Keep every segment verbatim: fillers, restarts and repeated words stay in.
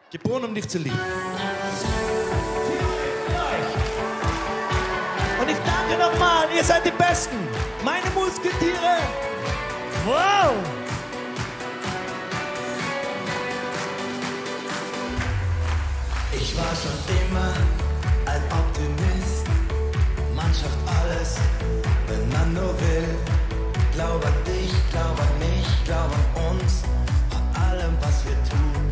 Geboren, um dich zu lieben. Und ich danke nochmal, ihr seid die Besten. Meine Musketiere. Wow. Ich war schon immer ein Optimist. Man schafft alles, wenn man nur will. Glaub an dich, glaub an mich, glaub an uns, bei allem, was wir tun.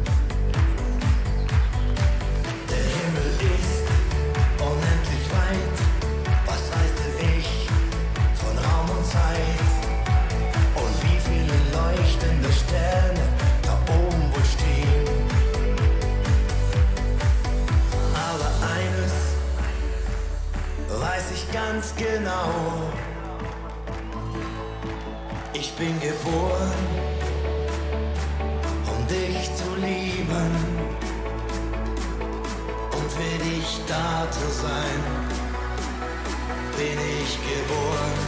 Der Himmel ist unendlich weit. Was weiß denn ich von Raum und Zeit? Und wie viele leuchtende Sterne da oben wohl stehen. Aber eines weiß ich ganz genau. Ich bin geboren, um dich zu lieben und für dich da zu sein. Bin ich geboren.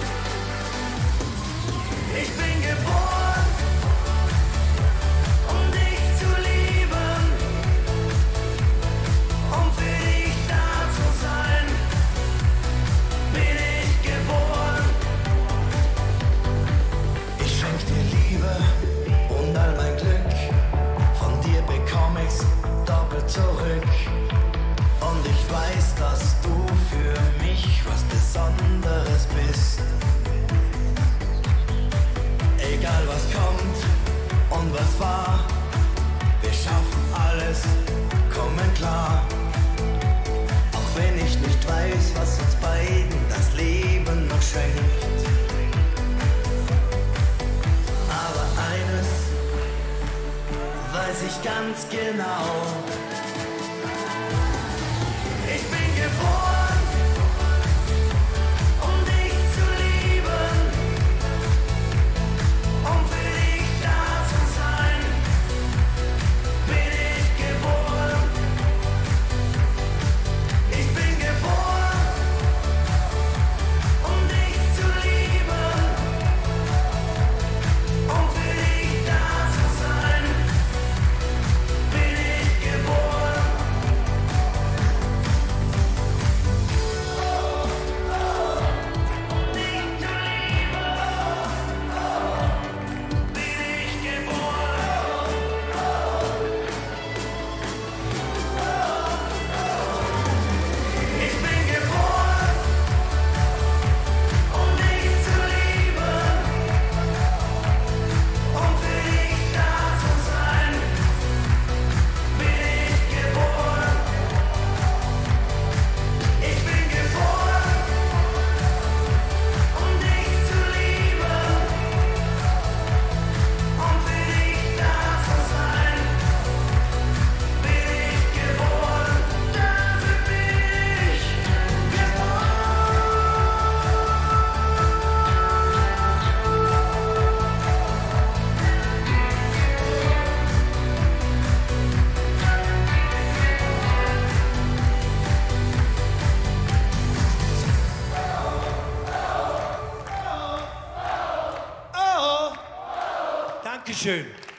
Ich bin geboren, um dich zu lieben, um für dich da zu sein. Bin ich geboren. Ich schenk dir Liebe und all mein Glück. Von dir bekomm ich's doppelt zurück. Und ich weiß, dass du für mich was Besonderes bist. Egal was kommt und was war, wir schaffen alles, kommen klar. Auch wenn ich nicht weiß, was uns beiden das Leben noch schenkt. Aber eines weiß ich ganz genau. Ich bin geboren, um dich zu lieben, um für dich da zu sein. Bin ich geboren. Ich bin geboren, um dich zu lieben, um für dich da zu sein. Bin ich geboren. Dankeschön.